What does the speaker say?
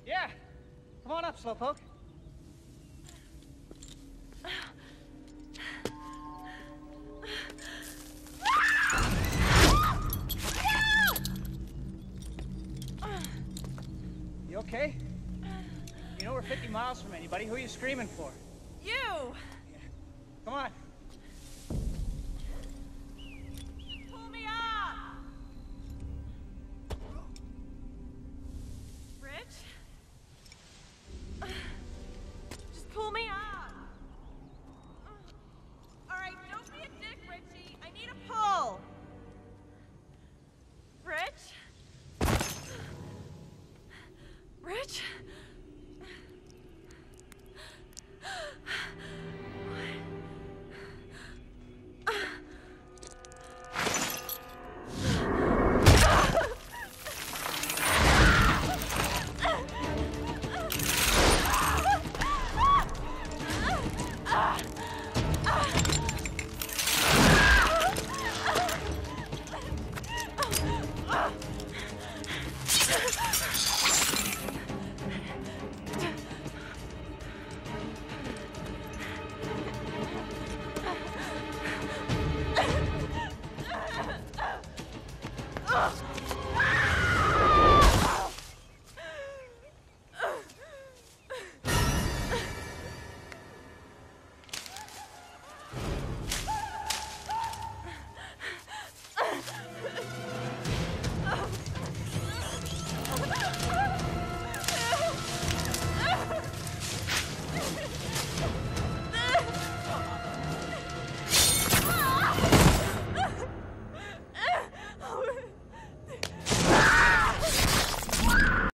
Yeah. Come on up, Slowpoke. You okay? You know we're 50 miles from anybody. Who are you screaming for? You! Yeah. Come on. Pull me up! Rich? Just pull me up! Alright, don't be a dick, Richie. I need a pull! Rich? Rich?